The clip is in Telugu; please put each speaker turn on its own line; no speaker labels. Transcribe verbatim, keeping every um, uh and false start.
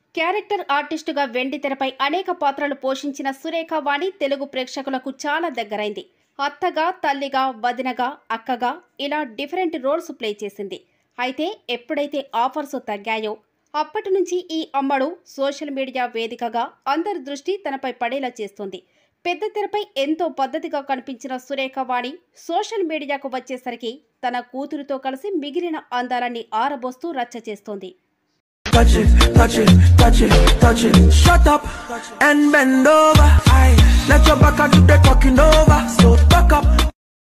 క్యారెక్టర్ ఆర్టిస్టుగా వెండితెరపై అనేక పాత్రలు పోషించిన సురేఖ వాణి తెలుగు ప్రేక్షకులకు చాలా దగ్గరైంది. అత్తగా, తల్లిగా, వదినగా, అక్కగా ఇలా డిఫరెంట్ రోల్స్ ప్లే చేసింది. అయితే ఎప్పుడైతే ఆఫర్స్ తగ్గాయో అప్పటి నుంచి ఈ అమ్మడు సోషల్ మీడియా వేదికగా అందరి దృష్టి తనపై పడేలా చేస్తుంది. పెద్ద తెరపై ఎంతో పద్ధతిగా కనిపించిన సురేఖ వాణి సోషల్ మీడియాకు వచ్చేసరికి తన కూతురుతో కలిసి మిగిలిన అందాలన్నీ ఆరబోస్తూ రచ్చ చేస్తోంది.
Touch it, touch it, touch it, touch it. Shut up and bend over. Aye. Let your back do the talking over. So back up.